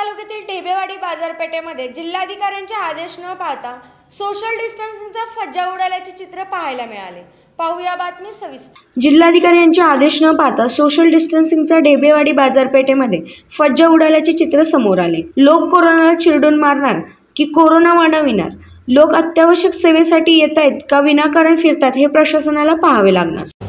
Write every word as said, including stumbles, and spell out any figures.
तालुक्यातील ढेबेवाडी बाजारपेठेमध्ये जिल्हाधिकाऱ्यांचे आदेश न पाळता सोशल डिस्टन्सिंगचा फज्जा उडाल्याचे चित्र पाहायला मिळाले। पाहूया बातमी सविस्तर। जिल्हाधिकाऱ्यांचे आदेश न पाळता सोशल डिस्टन्सिंगचा ढेबेवाडी बाजारपेठेमध्ये फज्जा उडाल्याचे चित्र समोर आले। लोक कोरोनाला चिरडून मारणार की कोरोना वाढविणार? लोक अत्यावश्यक सेवेसाठी येत आहेत का विनाकारण फिरतात हे प्रशासनाला पाहावे लागणार।